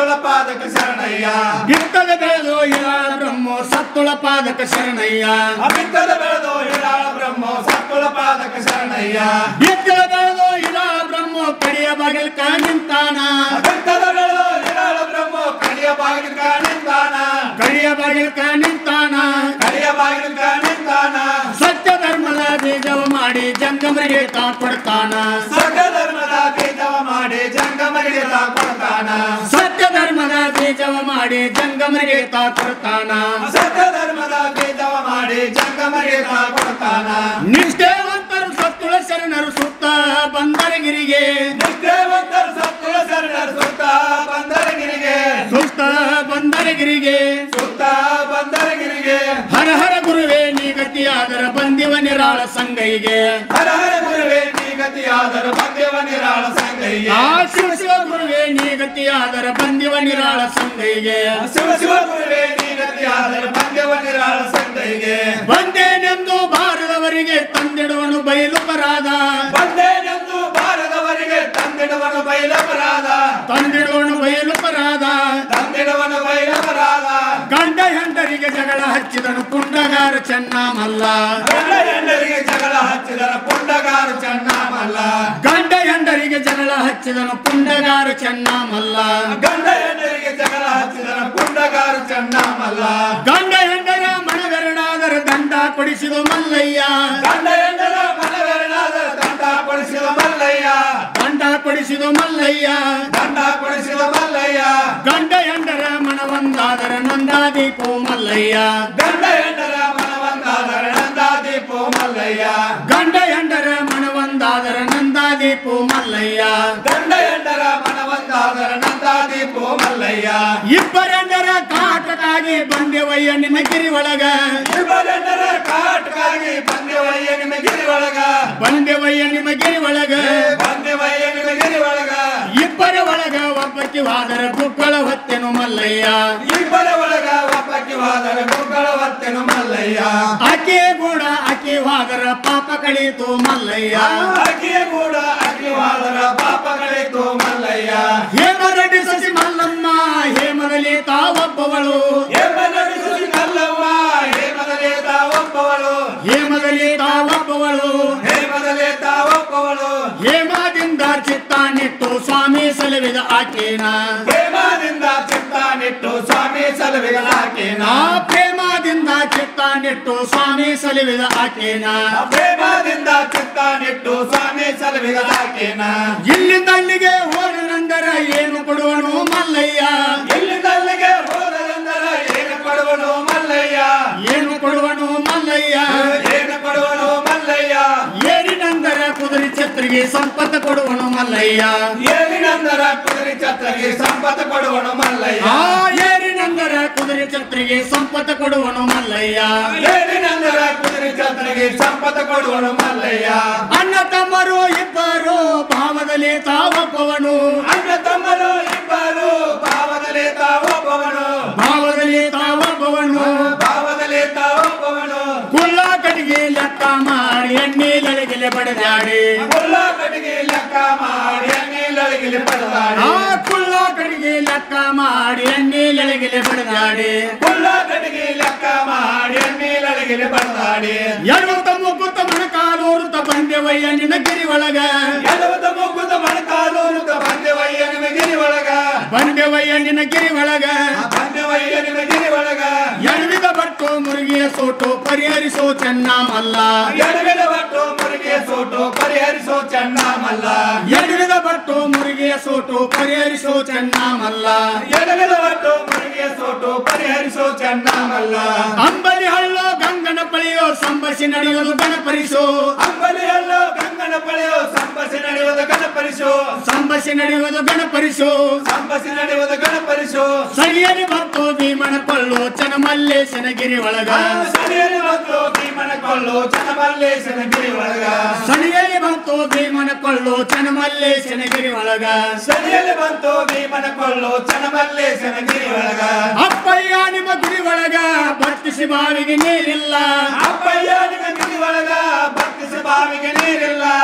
ಪಾದಕ ಶರಣಯ್ಯ ಬಿತ್ತದ ಬೆಳೆದು ಇರಾಳ ಬ್ರಹ್ಮ ಸತ್ತುಳ ಪಾದಕ ಶರಣಯ್ಯ ಬಿತ್ತದ ಬೆಳೆದು ಇರಾಳ ಬ್ರಹ್ಮ ಸತ್ತುಳ ಪಾದಕ ಶರಣಯ್ಯ ಬಿತ್ತದ ಬೆಳೆದು ಇರಾಳ ಬ್ರಹ್ಮ ಕಡಿಯ ಬಾಗಿಲ್ಕ ನಿಂತಾನ ಬಿತ್ತದ ಬೆಳೆದು ಇರಾಳ ಬ್ರಹ್ಮ ಕಡಿಯ ಬಾಗಿಲ್ಕ ನಿಂತಾನ ಕಡಿಯ ಬಾಗಿಲ್ಕ ನಿಂತಾನ ಕಡಿಯ ಬಾಗಿಲ್ಕ ನಿಂತಾನ ಸತ್ಯ ಧರ್ಮದ ಬೀಜವ ಮಾಡಿ ಜಂಗಮರಿಗೆ ತಾ ಕೊಡ್ತಾನ ಸತ್ಯ ಧರ್ಮದ ಬೀಜವ ಮಾಡಿ ಜಂಗಮರಿಗೆ ತಾ ಕೊಡ್ತಾನ ಸತ್ಯ ಧರ್ಮದ ಬೀಜವ ಮಾಡಿ ಜಂಗಮರಿಗೆ ತಾ ಕೊಡ್ತಾನ ಸತ್ಯ ಧರ್ಮದ ಬೀಜವ ಮಾಡಿ ಜಂಗಮರಿಗೆ ತಾ ಕೊಡ್ತಾನ ನಿಷ್ಠೇವಂತರು ಸತ್ತುಳ ಶರಣರು ಸುತ್ತ ಬಂದರಗಿರಿಗೆ ನಿಷ್ಠೇವಂತರು ಸತ್ತುಳ ಶರಣರು ಸುತ್ತ ಬಂದರಗಿರಿಗೆ ಸುತ್ತ ಬಂದರಗಿರಿಗೆ ಸುತ್ತ ಬಂದರಗಿರಿಗೆ ಹರ ಹರ ಗುರುವೇ ನೀಗತಿಯಾದರ ಬಂದಿವ ನಿರಾಳ ಸಂಗೈಗೆ ಹರ ಹರ ಗುರುವೇ ನೀಗತಿಯಾದರ ಬಂದಿವ ನಿರಾಳ ಸಂಗೈಗೆ ಆ ಶಿವ ಶಿವ ಗುರುವೇ ನೀಗತಿಯಾದರ ಬಂದಿವ ನಿರಾಳ ಸಂಗೈಗೆ ಶಿವ ಶಿವ ಗುರುವೇ ನೀಗತಿಯಾದರ ಬಂದಿವ ನಿರಾಳ ಸಂಗೈಗೆ ಬಂದೇನೆಂದು ಬಾರದವರಿಗೆ ತಂದಿಡುವನು ಬಯಲುಪರಾಧ ಬಂದೇನೆಂದು ಬಾರದವರಿಗೆ ತಂದಿಡುವನು ಬಯಲಪರಾಧ ತಂದಿಡುವನು ಬಯಲುಪರಾಧ ತಂದಿಡುವನು ಬಯಲಪರಾಧ ಗಂಡ ಹೆಂಡರಿಗೆ ಜಗಳ ಹಚ್ಚಿದನು ಪುಂಡಗಾರ ಚೆನ್ನಮಲ್ಲ ಗಂಡ ಹೆಂಡರಿಗೆ ಜಗಳ ಹಚ್ಚಿದನ ಪುಂಡಗಾರ ಚೆನ್ನಮಲ್ಲ ಗಂಡ ಹೆಂಡರಿಗೆ ಜಗಳ ಹಚ್ಚಿದನು ಪುಂಡಗಾರ ಚೆನ್ನಮಲ್ಲ ಗಂಡ ಹೆಂಡರಿಗೆ ಜಗಳ ಹಚ್ಚಿದನ ಪುಂಡಗಾರ ಚೆನ್ನಮಲ್ಲ ಗಂಡ ಹೆಂಡರ ಮನಗರಡಾದರ ದಂಡ ಕೊಡಿಸಿದ ಮಲ್ಲಯ್ಯ ಗಂಡ ಹೆಂಡರ ಮನಗರಡಾದರ ದಂಡ ಕೊಡಿಸಿದ ಮಲ್ಲಯ್ಯ ದಂಡ ಕೊಡಿಸಿದ ಮಲ್ಲಯ್ಯ ದಂಡ ಕೊಡಿಸಿದ ಮಲ್ಲಯ್ಯ ಗಂಡ ಹೆಂಡರ ಮನವಂದಾದರ ನಂದಾದೀಪೋ ಮಲ್ಲಯ್ಯ ಗಂಡ ಹೆಂಡರ ಮನವಂದಾದರ ನಂದಾದೀಪೋ ಮಲ್ಲಯ್ಯ ಗಂಡ ಹೆಂಡರ ಮನವಂದಾದರ ನಂದಾದೀಪೋ ಮಲ್ಲಯ್ಯ ಗಂಡ ಹೆಂಡರ ಮನವಂದಾದರ ನಂದಾದೀಪೋ ಮಲ್ಲಯ್ಯ ಇಬ್ಬರೆಂಡರ ಕಾಟಕ್ಕಾಗಿ ಬಂದೆವಯ್ಯ ನಿನ್ನ ಗಿರಿ ಒಳಗ ಇಬ್ಬರೆಂಡರ ಕಾಟಕ್ಕಾಗಿ ಬಂದೆವಯ್ಯ ನಿಮ್ಮ ಗಿರಿ ಒಳಗ ಬಂದೆವಯ್ಯ ನಿಮ್ಮ ಗಿರಿ ಒಳಗ ಬಂದೆವಯ್ಯ ನಿಮ್ಮ ಗಿರಿ ಒಳಗ ಇಬ್ಬರ ಒಳಗ ಒಬ್ಬಕ್ಕೆ ವಾದರ ಗುಕ್ಕಳ ಹೊತ್ತೆನು ಮಲ್ಲಯ್ಯ ಇಬ್ಬರ ಒಳಗ ಒಬ್ಬಕ್ಕೆ ವಾದರ ಗುಕ್ಕಳ ಹೊತ್ತೆನು ಮಲ್ಲಯ್ಯ ಆಕೆ ಗೂಡ ಆಕೆ ವಾದರ ಪಾಪ ಕಳೀತು ಮಲ್ಲಯ್ಯ ಆಕೆಯ ಕೂಡ ಆಕೆ ವಾದರ ಪಾಪ ಕಳೆಯಿತು ಮಲ್ಲಯ್ಯ ಹೇಮರೆಡ್ಡಿ ಸಸಿ ಮಲ್ಲಮ್ಮ ಹೇಮದಲ್ಲಿ ತಾವೊಬ್ಬವಳು ಹೇಮದಲ್ಲಿ ಸುಸಿ ಮಲ್ಲವ್ವ ಹೇಮದಲ್ಲಿ ತಾವೊಬ್ಬವಳು ಹೇಮದಲ್ಲಿ ತಾವೊಬ್ಬವಳು ಹೇಮದಲ್ಲಿ ತಾವೊಬ್ಬವಳು ಹೇಮದಿಂದ ಚಿತ್ತಾನಿಟ್ಟು ಸ್ವಾಮಿ ಸಲವಿದ ಆಕೇನ ಪ್ರೇಮದಿಂದ ಚಿತ್ತಾನಿಟ್ಟು ಸ್ವಾಮಿ ಸಲುವಿದ ಆಕೆನ ಆ ಪ್ರೇಮದಿಂದ ಚಿತ್ತಾನಿಟ್ಟು ಸ್ವಾಮಿ ಸಲವಿದ ಆಕೇನ ಪ್ರೇಮದಿಂದ ಚಿತ್ತಾನಿಟ್ಟು ಸ್ವಾಮಿ ಸಲುವಿದ ಆಕೆನ ಇಲ್ಲಿಂದ ಅಲ್ಲಿಗೆ ಹೋದನೆಂದರ ಏನು ಕೊಡುವನು ಮಲ್ಲಯ್ಯ ಇಲ್ಲಿಂದ ಅಲ್ಲಿಗೆ ಹೋದರೆಂದರ ಏನು ಕೊಡುವನು ಮಲ್ಲಯ್ಯ ಏನು ಕೊಡುವನು ಮಲ್ಲಯ್ಯ ಏನು ಕೊಡುವನು ಮಲ್ಲಯ್ಯ ಏನಿನಂದರ ಕುದುರೆ ಛತ್ರಿಗೆ ಸಂಪತ್ತು ಕೊಡುವನು ಮಲ್ಲಯ್ಯ ಏನಿನಂದರ ಕುದುರೆ ಛತ್ರಗೆ ಸಂಪತ್ತು ಕೊಡುವನು ಮಲ್ಲಯ್ಯ ಆ ಏರಿನಂದರ ಕುದುರೆ ಛತ್ರಿಗೆ ಸಂಪತ್ತು ಕೊಡುವನು ಮಲ್ಲಯ್ಯ ಏನಿನಂದರ ಕುದುರೆ ಛತ್ರಗೆ ಸಂಪತ್ತು ಕೊಡುವನು ಮಲ್ಲಯ್ಯ ಅಣ್ಣ ತಮ್ಮರು ಇಬ್ಬರು ಭಾವದಲ್ಲಿ ತಾವೊಬ್ಬವನು ಅಣ್ಣ ತಮ್ಮರು ಇಬ್ಬರು ಭಾವದಲ್ಲಿ ತಾವೊಬ್ಬವನು ಭಾವದಲ್ಲಿ ತಾವೊಬ್ಬವನು ಭಾವದಲ್ಲಿ ತಾವೊಬ್ಬವನು ಕುಲ್ಲ ಕಟ್ಟಿಗೆ ಲೆಕ್ಕ ಮಾಡಿ ಎಣ್ಣೆಲೆಗೆ ಬಡದಾಡಿ ಕುಲ್ಲ ಕಟ್ಟಿಗೆ ಲೆಕ್ಕ ಮಾಡಿ ನೀಲಳಿಗೆ ಪಡೆದಾಡಿ ಆ ಕುಲ್ಲ ಕಟ್ಟಿಗೆ ಲೆಕ್ಕ ಮಾಡಿ ಎಣ್ಣೆಲೆಗೆ ಬಡದಾಡಿ ಕುಲ್ಲ ಕಟ್ಟಿಗೆ ಲೆಕ್ಕ ಮಾಡಿ ನೀಲಳಿಗೆ ಪಡೆದಾಡಿ ಎಡವತ್ತ ಮುಕ್ಕುತ್ತ ಮಣಕಾಲೂರುತ್ತ ಬಂದೆವಯ್ಯ ನಿನ್ನ ಗಿರಿ ಒಳಗ ಎಡವತ್ತ ಮುಕ್ಕುತ್ತ ಮಣಕಾಲೂರುತ್ತ ಬಂದೆವಯ್ಯ ನಿಮ್ಮ ಗಿರಿ ಒಳಗ ಬಂದೆವಯ್ಯ ನಿನ್ನ ಗಿರಿ ಒಳಗ ಬಂದೆವಯ್ಯ ನಿಮ್ಮ ಗಿರಿ ಒಳಗ ಎಡವಿದ ಬಟ್ಟು ಮುರುಗಿಯ ಸೋಟು ಪರಿಹರಿಸೋ ಚೆನ್ನಮಲ್ಲ ಎಡವಿದ ಬಟ್ಟು ಮುರುಗಿಯ ಸೋಟು ಪರಿಹರಿಸೋ ಚೆನ್ನಮಲ್ಲ ಎಡವಿದ ಬಟ್ಟು ಮುರುಗಿಯ ಸೋಟು ಪರಿಹರಿಸೋ ಚೆನ್ನಮಲ್ಲ ಎಡವಿದ ಬಟ್ಟು ಮುರುಗಿಯ ಸೋಟು ಪರಿಹರಿಸೋ ಚೆನ್ನಮಲ್ಲ ಅಂಬಲಿ ಹಳ್ಳೋ ಗಂಗನ ಪಳೆಯೋ ಸಂಬಸಿ ನಡೆಯೋದು ಗಣಪರಿಸೋ ಅಂಬಲಿಯಲ್ಲೋ ಗಂಗನ ಪಳೆಯೋ ಸಂಬಸಿ ನಡೆಯುವುದು ಗಣಪರಿಸೋ ಸಂಬಸಿ ನಡೆಯುವುದು ಗಣಪರಿಸೋ ಸಂಬಸಿ ನಡೆಯುವುದು ಗಣಪರಿಸೋ ಸರಿಯಲಿ ಬಂತು ಭೀಮನ ಕೊಳ್ಳು ಚನಮಲ್ಲೇಶನ ಗಿರಿ ಒಳಗ ಸರಿಯಲ್ಲಿ ಬಂತು ಭೀಮನ ಕೊಳ್ಳು ಚನ್ನಮಲ್ಲೇಶನ ಗಿರಿ ಒಳಗ ಸರಿಯಲಿ ಬಂತು ಭೀಮನ ಕೊಳ್ಳು ಚನಮಲ್ಲೇಶನ ಗಿರಿ ಒಳಗ ಸರಿಯಲ್ಲಿ ಬಂತು ಭೀಮನ ಕೊಳ್ಳು ಚನ್ನಮಲ್ಲೇಶನ ಗಿರಿ ಒಳಗ ಅಪ್ಪಯ್ಯ ನಿಮ್ಮ ಗುರಿ ಒಳಗ ಭಕ್ತಿಸಿ ಬಾವಿಗೆ ನೀರಿಲ್ಲ ಅಪ್ಪಯ್ಯ ನಿಮ್ಮ ಗಿರಿ ಒಳಗ ಭಕ್ತಿಸಿ ಬಾವಿಗೆ ನೀರಿಲ್ಲ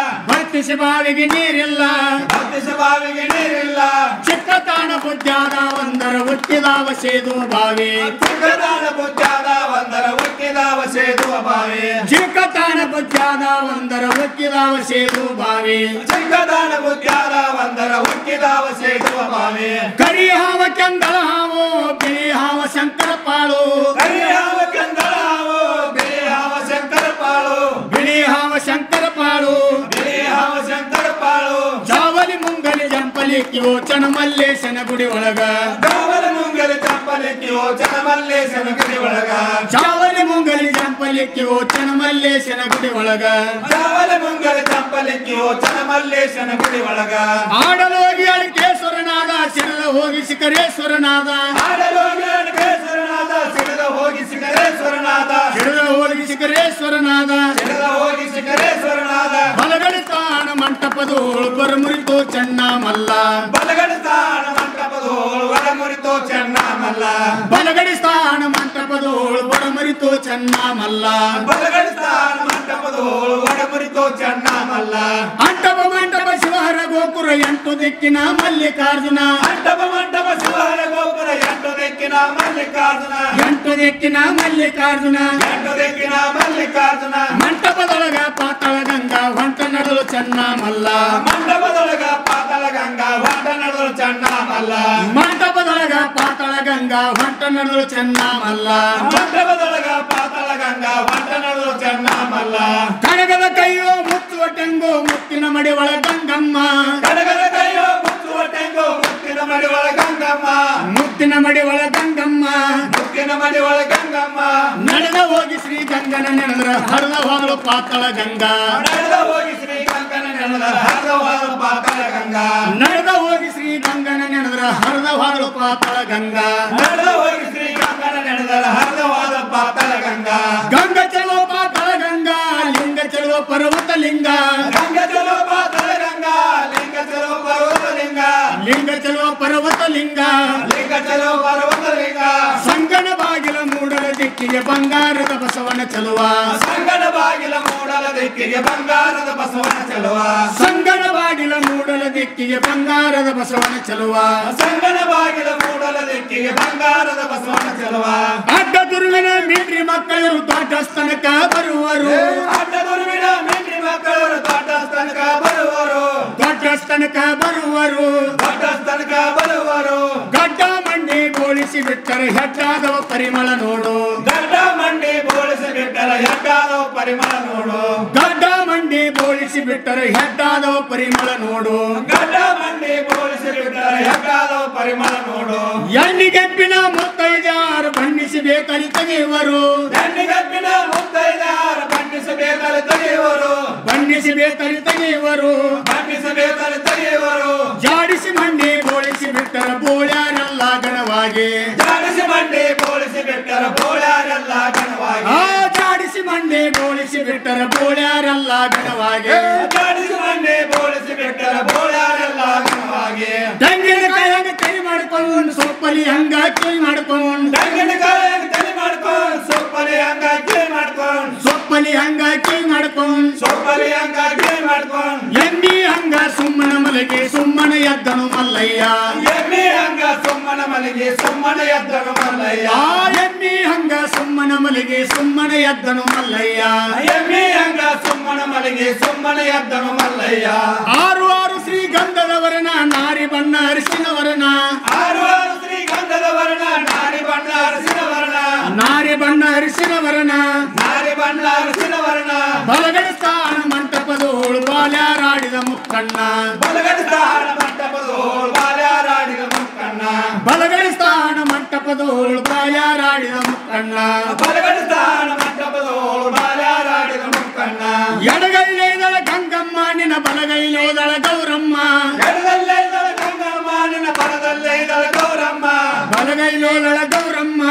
ಹತ್ತಿಸಿ ಬಾವಿಗೆ ನೀರಿಲ್ಲ ಹತ್ತಿಸಿ ಬಾವಿಗೆ ನೀರಿಲ್ಲ ಚಿಕ್ಕತಾಣ ಬುದ್ಧಾದ ಒಂದರ ಹುಟ್ಟಿದಾವ ಸೇದು ಬಾವಿ ಚಿಕ್ಕತಾಣ ಬುದ್ಧಾದ ಒಂದರ ಹುಟ್ಟಿದಾವ ಸೇದುವ ಬಾವಿ ಚಿಕ್ಕತಾಣ ಬುದ್ಧಾದ ಒಂದರ ಹುಟ್ಟಿದಾವ ಸೇದು ಬಾವಿ ಚಿಕ್ಕತಾಣ ಬುದ್ಧಾದ ಒಂದರ ಹುಟ್ಟಿದಾವ ಸೇದುವ ಬಾವಿ ಕರಿ ಹಾವ ಕೆಂದಳ ಹಾವು ಬಿಳಿ ಹಾವ ಶಂಕರ ಪಾಳು ಕರಿ ಹಾವ ಕೆಂದಳ ಹಾವು ಬಿಳಿ ಹಾವ ಶಂಕರ ಪಾಳು ಬಿಳಿ ಹಾವ ಶಂಕರ ಪಾಳು ಬಿಳಿ ಹಾವ ಶಂಕರ ಪಾಳು ಜಾವಲಿ ಮುಂಗಲಿ ಜಂಪಲಿಕ್ಕಿಯೋ ಚನಮಲ್ಲೇಶನ ಗುಡಿ ಒಳಗ ಜಾವಲಿ ಮುಂಗಲಿ ಜಂಪಲಿಕ್ಕಿಯೋ ಚನಮಲ್ಲೇಶನ ಗುಡಿ ಒಳಗ ಜಾವಲಿ ಮುಂಗಲಿ ಜಂಪಲಿಕ್ಕಿಯೋ ಚನಮಲ್ಲೇಶನ ಗುಡಿ ಒಳಗ ಜಾವಲಿ ಮುಂಗಲಿ ಜಂಪಲಿಕ್ಕಿಯೋ ಚನಮಲ್ಲೇಶನ ಗುಡಿ ಒಳಗ ಆಡಲೋಗಿ ಅಳಿಕೇಶ್ವರನಾದ ಸಿಡಿದ ಹೋಗಿ ಶಿಖರೇಶ್ವರನಾದ ಆಡಲೋಗಿ ಅಳಿಕೇಶ್ವರನಾದ ಸಿಡಿದ ಹೋಗಿ ಶಿಖರೇಶ್ವರನಾದ ಸಿಡಿದ ಹೋಗಿ ಶಿಖರೇಶ್ವರನಾದ ಸಿಡಿದ ಹೋಗಿ ಶಿಖರೇಶ್ವರನಾದ ಬಲಗಡಿ ತಾಣ ಮಂಟಪದೋಳು ಬರಮುರಿತು ಚೆನ್ನ ಮಲ್ಲ ಬಲಗಡಿ ಸ್ಥಾನ ಮಂಟಪದೋಳು ಒಳಮುರಿತು ಚೆನ್ನ ಮಲ್ಲ ಬಲಗಡಿ ಸ್ಥಾನ ಮಂಟಪದೋಳು ಬರಮುರಿತು ಚೆನ್ನ ಮಲ್ಲ ಬಲಗಡಿ ಸ್ಥಾನ ಮಂಟಪದೋಳು ಒಳಮುರಿತು ಚೆನ್ನ ಮಲ್ಲ ಅಂಟಪ ಮಂಟಪ ಶಿವಹರ ಗೋಪುರ ಎಂಟು ದಿಕ್ಕಿನ ಮಲ್ಲಿಕಾರ್ಜುನ ಮಂಟಪ ಮಂಟಪ ಶಿವಹರ ಗೋಪುರ ಎಂಟು ದಿಕ್ಕಿನ ಮಲ್ಲಿಕಾರ್ಜುನ ಎಂಟು ದಿಕ್ಕಿನ ಮಲ್ಲಿಕಾರ್ಜುನ ಎಂಟು ದಿಕ್ಕಿನ ಮಲ್ಲಿಕಾರ್ಜುನ ಮಂಟಪದೊಳಗ ಪಾತಾಳ ಗಂಗಾ ಹೊಂಟ ನಡೆದು ಚೆನ್ನ ಮಲ್ಲ ಮಂಟಪದೊಳಗ ಪಾತಾಳ ಗಂಗಾ ಹೊಂಟ ನಡೆದು ಚೆನ್ನ ಮಲ್ಲ ಮಂಟಪದೊಳಗ ಪಾತಾಳ ಗಂಗಾ ಹೊಂಟ ನಡೆದು ಚೆನ್ನ ಮಲ್ಲ ಮಂಟಪದೊಳಗ ಪಾತಾಳ ಗಂಗಾ ಹೊಂಟ ನಡೆದು ಚೆನ್ನ ಮಲ್ಲ ಕನಗದ ಕೈಯೋ ಮುಚ್ಚುವ ಟೆಂಗು ಮುತ್ತಿನ ಮಡಿ ಒಳ ಗಂಗಮ್ಮ ಕನಗದ ಕೈಯೋ ಮುಚ್ಚುವ ಟೆಂಗು ಮುತ್ತಿನ ಮಡಿ ಒಳ ಗಂಗಮ್ಮ ಮುತ್ತಿನ ಮಡಿ ಒಳ ಗಂಗಮ್ಮ ಮುತ್ತಿನ ಮಡಿ ಒಳ ಗಂಗಮ್ಮ ನಡೆದ ಹೋಗಿ ಶ್ರೀ ಗಂಗನ ನೆನೆದ್ರ ಹರಿದ ಹೋಗಲು ಪಾತಾಳ ಗಂಗಾ ನಡೆದ ಹೋಗಿ ಶ್ರೀ ಗಂಗನ ನೆನೆದ ಹರಿದ ಹೋಗಲು ಪಾತಾಳ ಗಂಗಾ ನಡೆದ ಹೋಗಿ ಶ್ರೀ ಗಂಗನ ನೆನೆದ್ರ ಹರಿದ ಹೋಗಲು ಪಾತಾಳ ಗಂಗಾ ನಡೆದ ಹೋಗಿ ಶ್ರೀ ಗಂಗನ ನೆನೆದ ಹರಿದ ಹೋಗಲು ಪಾತಾಳ ಗಂಗಾ ಗಂಗ ಚೆಲುವ ಪಾತಾಳ ಗಂಗಾ ಲಿಂಗ ಚೆಲುವ ಪರ್ವತ ಲಿಂಗ ಗಂಗ ಚಲೋ ಪಾತಾಳ ಗಂಗಾ ಲಿಂಗ ಚಲೋ ಪರ್ವತ ಲಿಂಗ ಲಿಂಗ ಚೆಲುವ ಪರ್ವತ ಲಿಂಗ ಲಿಂಗ ಚಲೋ ಪರ್ವತ ಲಿಂಗ ಸಂಗನ ಬಾಗಿಲ ಮೂಡಲ ದಿಕ್ಕಿಗೆ ಬಂಗಾರದ ಬಸವನ ಚೆಲುವ ಸಂಗನ ಬಾಗಿಲ ಮೂಡಲ ದಿಕ್ಕಿಗೆ ಬಂಗಾರದ ಬಸವನ ಚೆಲುವ ಸಂಗನ ಬಾಗಿಲ ಮೂಡಲ ದಿಕ್ಕಿಗೆ ಬಂಗಾರದ ಬಸವನ ಚೆಲುವ ಸಂಗನ ಬಾಗಿಲ ಮೂಡಲ ದಿಕ್ಕಿಗೆ ಬಂಗಾರದ ಬಸವನ ಚೆಲುವ ಅಡ್ಡ ಗುರುವಿನ ಮೀಟ್ರಿ ಮಕ್ಕಳು ತೋಟಸ್ಥನಕ ಬರುವರು ಅಡ್ಡ ಗುರುವಿನ ಮಿಂಡ್ರಿ ಮಕ್ಕಳು ದೊಡ್ಡ ತನಕ ಬರುವರು ತೋಟಸ್ಥನಕ ಬರುವರು ದೊಡ್ಡ ತನಕ ಬರುವರು ಗಡ್ಡ ಮಂಡಿ ಬೋಳಿಸಿ ಬಿಟ್ಟರೆ ಹೆಡ್ಡಾದವ ಪರಿಮಳ ನೋಡು ಗಡ್ಡ ಮಂಡಿ ಬೋಳಿಸಿ ಬಿಟ್ಟರ ಹೆಡ್ಡಾದವ ಪರಿಮಳ ನೋಡು ಗಡ್ಡ ಮಂಡಿ ಬೋಳಿಸಿ ಬಿಟ್ಟರೆ ಹೆಡ್ಡಾದವ ಪರಿಮಳ ನೋಡು ಗಡ್ಡ ಮಂಡಿ ಬೋಳಿಸಿ ಬಿಟ್ಟರ ಹೆಡ್ಡಾದವ ಪರಿಮಳ ನೋಡು ಎಣ್ಣಿಗೆಪ್ಪಿನ ಮುತ್ತೈದಾರು ಬಣ್ಣಿಸಬೇಕಲಿ ತೆಗೆಯುವರು ಹೆಣ್ಣಿಗಪ್ಪಿನ ಮುತ್ತೈದಾರು ಬಣ್ಣಿಸಬೇಕಲ್ಲಿ ತೆಗೆಯುವರು ಬಣ್ಣಿಸಬೇಕಲಿ ತೆಗೆಯುವರು ಬಣ್ಣಿಸಬೇಕಲ್ಲಿ ತೆಗೆಯುವರು ಜಾಡಿಸಿ ಮಂಡಿ ಬೋಳಿಸಿ ಬಿಟ್ಟರ ಬೋಳ್ಯಾರೆಲ್ಲ ಗಣವಾಗಿ ಜಾಡಿಸಿ ಮಂಡಿ ಬೋಳಿಸಿ ಬಿಟ್ಟರ ಬೋಳ್ಯಾರೆಲ್ಲ ಗಣವಾಗಿ ಆ ಜಾಡಿಸಿ ಮಂಡಿ ಬೋಳಿಸಿ ಬಿಟ್ಟರ ಬೋಳ್ಯಾರೆಲ್ಲ ಗಣವಾಗಿ ಜಾಡಿಸಿ ಮಂಡಿ ಬೋಳಿಸಿ ಬಿಟ್ಟರ ಬೋಳ್ಯಾರೆಲ್ಲ ಗಣವಾಗಿ ತೆಂಗಿನಕಾಯಿ ಕೈ ಮಾಡ್ಕೊಂಡು ಸೊಪ್ಪಲಿ ಹಂಗ ಕೈ ಮಾಡ್ಕೊಂಡು ತೆಂಗಿನಕಾಯಿ ತಲೆ ಮಾಡ್ಕೊಂಡು ಸೊಪ್ಪಲಿ ಹಂಗ ಕಿಳಿ ಮಾಡ್ಕೊಂಡು ಸೊಪ್ಪಲಿ ಹಂಗ ಕೈ ಮಾಡ್ಕೊಂಡು ಸೊಪ್ಪಲಿ ಹಂಗ ಕಿಳಿ ಮಾಡ್ಕೊಂಡು ಎಮ್ಮಿ ಹಂಗ ಸುಮ್ಮನ ಮಲಗಿ ಸುಮ್ಮನ ಎದ್ದನು ಮಲ್ಲಯ್ಯ ಎಮ್ಮಿ ಹಂಗ ಸುಮ್ಮನ ಮಲಗಿ ಸುಮ್ಮನ ಎದ್ದನು ಮಲ್ಲಯ್ಯ ಆ ಎಮ್ಮಿ ಹಂಗ ಸುಮ್ಮನ ಮಲಗಿ ಸುಮ್ಮನ ಎದ್ದನು ಮಲ್ಲಯ್ಯ ಎಮ್ಮಿ ಹಂಗ ಸುಮ್ಮನ ಮಲಗಿ ಸುಮ್ಮನ ಎದ್ದನು ಮಲ್ಲಯ್ಯ ಆರು ಆರು ಶ್ರೀಗಂಧದವರನ ನಾರಿ ಬಣ್ಣ ಅರಿಶಿನವರನ ಆರು ಆರು ಶ್ರೀಗಂಧದ ವರ್ಣ ನಾರಿ ಬಣ್ಣ ಅರಸಿನ ವರ್ಣ ನಾರಿ ಬಣ್ಣ ಅರಿಶಿನವರನ ನಾರಿ ಬಣ್ಣ ಅರಸಿನ ವರ್ಣ ಬಲಗಡೆ ಸ್ಥಾನ ಮಂಟಪದೋಳು ಬಾಲ್ಯಾರಾಡಿದ ಮುಕ್ಕಣ್ಣ ಬಲಗಡೆ ಸ್ಥಾನ ಮಂಟಪದೋಳು ಬಾಲ್ಯಾರಾಡಿದ ಮುಕ್ಕಣ್ಣ ಬಲಗಡೆ ಸ್ಥಾನ ಮಂಟಪದೋಳು ಬಾಲ್ಯಾರಾಡಿದ ಮುಕ್ಕಣ್ಣ ಬಲಗಡೆ ಸ್ಥಾನ ಮಂಟಪದೋಳು ಬಾಲ್ಯಾರಾಡಿದ ಮುಕ್ಕಣ್ಣ ಎಡಗೈಲೇದಳ ಗಂಗಮ್ಮ ನಿನ್ನ ಬಲಗೈಲೋದಳ ಗೌರಮ್ಮ ಎಡದಲ್ಲೇ ಇದ್ದಳ ಗಂಗಮ್ಮ ನಿನ್ನ ಬಲದಲ್ಲೇ ಇದ್ದಳ ಗೌರಮ್ಮ ಬಲಗೈಲೋದಳ ಗೌರಮ್ಮ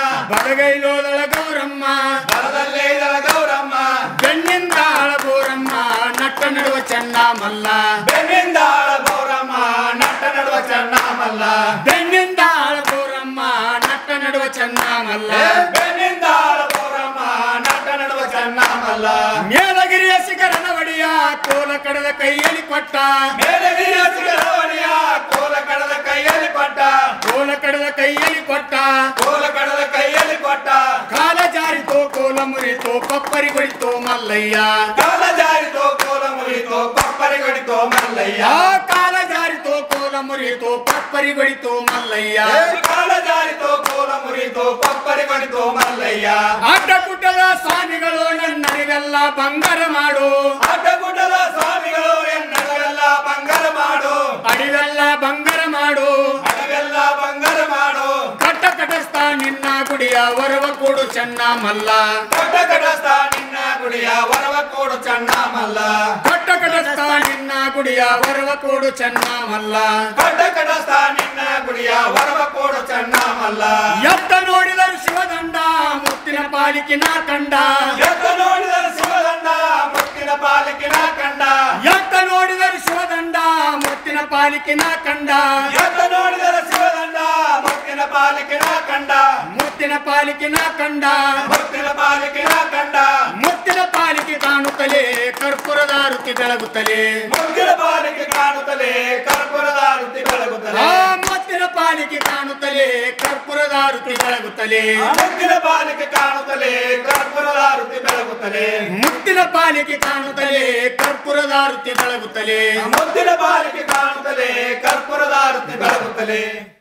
ಬಲಗೈಲೋದಳ ಗೌರಮ್ಮ ಬಲದಲ್ಲೇ ಇದ್ದಳ ಗೌರಮ್ಮ ಬೆಣ್ಣಿಂದಾಳ ಗೋರಮ್ಮ ನಟ್ಟ ನಡುವ ಚೆನ್ನ ಮಲ್ಲ ಬೆನ್ನಿಂದಾಳ ಗೌರಮ್ಮ ನಟ್ಟ ನಡುವ ಚೆನ್ನ ಮಲ್ಲ ಬೆಣ್ಣಿಂದಾಳ ಗೋರಮ್ಮ ನಟ್ಟ ನಡುವ ಚೆನ್ನ ಮಲ್ಲ ಬೆನ್ನಿಂದಾಳ ಗೌರಮ್ಮ ನಟ್ಟ ನಡುವ ಚೆನ್ನ ಮಲ್ಲ ಮೇಲಗಿರಿಯ ಶಿಖರದ ಒಡೆಯ ಕೋಲ ಕಡದ ಕೈಯಲ್ಲಿ ಕೊಟ್ಟ ಮೇಲಗಿರಿಯ ಸಿಗರವಣಿಯ ಕೋಲ ಕಡದ ಕೈಯಲ್ಲಿ ಕೊಟ್ಟ ಕೋಲ ಕಡದ ಕೈಯಲ್ಲಿ ಕೊಟ್ಟ ಕೋಲ ಕಡದ ಕೈಯಲ್ಲಿ ಕೊಟ್ಟ ಕಾಲ ಜಾರಿತೋ ಕೋಲ ಮುರಿತೋ ಪಪ್ಪರಿ ಹೊಡಿತೋ ಮಲ್ಲಯ್ಯ ಕಾಲ ಜಾರಿತೋ ಕೋಲ ಮುರಿತೋ ಪಪ್ಪರಿ ಹೊಡಿತೋ ಮಲ್ಲಯ್ಯ ಕಾಲ ಜಾರಿತೋ ಕೋಲ ಮುರಿತೋ ಪಪ್ಪರಿ ಹೊಡಿತೋ ಮಲ್ಲಯ್ಯ ಕಾಲ ಜಾರಿತೋ ಕೋಲ ಮುರಿತೋ ಪಪ್ಪರಿ ಹೊಡಿತೋ ಮಲ್ಲಯ್ಯ ಅಡ್ಡಗುಡ್ಡದ ಸ್ವಾಮಿಗಳು ನನ್ನರಿವೆಲ್ಲ ಬಂಗಾರ ಮಾಡು ಅಡ್ಡಗುಡ್ಡದ ಸ್ವಾಮಿಗಳು ಎನ್ನವೆಲ್ಲ ಬಂಗಾರ ಮಾಡು ಅಡಿವೆಲ್ಲ ಬಂಗಾರ ಮಾಡು ಅಡವೆಲ್ಲ ಬಂಗಾರ ಮಾಡು ಕಟ್ಟ ಕಟಸ್ಥ ನಿನ್ನ ಗುಡಿಯ ವರವ ಕೊಡು ಚೆನ್ನ ಮಲ್ಲ ಕೊಟ್ಟ ಕಟಸ್ಥ ನಿನ್ನ ಗುಡಿಯ ವರವ ಕೊಡು ಚೆನ್ನ ಮಲ್ಲ ಕಟ್ಟ ಕಟಸ್ಥ ನಿನ್ನ ಗುಡಿಯ ವರವ ಕೊಡು ಚೆನ್ನ ಮಲ್ಲ ಕೊಟ್ಟ ಕಟಸ್ಥ ನಿನ್ನ ಗುಡಿಯ ವರವ ಕೊಡು ಚೆನ್ನ ಮಲ್ಲ ಎತ್ತ ನೋಡಿದರು ಶಿವದಂಡ ಮುತ್ತಿನ ಪಾಲಿಕಿನ ಕಂಡ ಎತ್ತ ನೋಡಿದರೆ ಶಿವದಂಡ ಮುತ್ತಿನ ಪಾಲಿಕಿನ ಕಂಡ ಎತ್ತ ನೋಡಿದರು ಶಿವದಂಡ ಮುತ್ತಿನ ಪಾಲಿಕಿನ ಕಂಡ ಎತ್ತ ನೋಡಿದರೆ ಶಿವದಂಡ ಮುತ್ತಿನ ಪಾಲಿಕಿನ ಕಂಡ ಮುತ್ತಿನ ಪಾಲಿಕಿನ ಕಂಡ ಮುತ್ತಿನ ಪಾಲಿಕಿನ ಕಂಡ ಮುತ್ತಿನ ಪಾಲಿಕೆ ಕಾಣುತ್ತಲೇ ಕರ್ಪೂರದ ರುಚಿ ಬೆಳಗುತ್ತಲೇ ಮುತ್ತಿನ ಪಾಲಿಕೆ ಕಾಣುತ್ತಲೇ ಕರ್ಪೂರದ ರುಚಿ ಬೆಳಗುತ್ತದೆ ಮುತ್ತಿನ ಪಾಲಿಕೆ ಕಾಣುತ್ತಲೇ ಕರ್ಪೂರದ ರುಚಿ ಬೆಳಗುತ್ತಲೇ ಮುತ್ತಿನ ಪಾಲಿಕೆ ಕಾಣುತ್ತಲೇ ಕರ್ಪೂರದ ರುಚಿ ಬೆಳಗುತ್ತದೆ ಮುತ್ತಿನ ಪಾಲಿಕೆ ಕಾಣುತ್ತಲೇ ಕರ್ಪೂರದ ರುಚಿ ಬೆಳಗುತ್ತಲೇ ಮುತ್ತಿನ ಪಾಲಿಕೆ ಕಾಣುತ್ತಲೇ ಕರ್ಪೂರದ ರುಚಿ ಬೆಳಗುತ್ತದೆ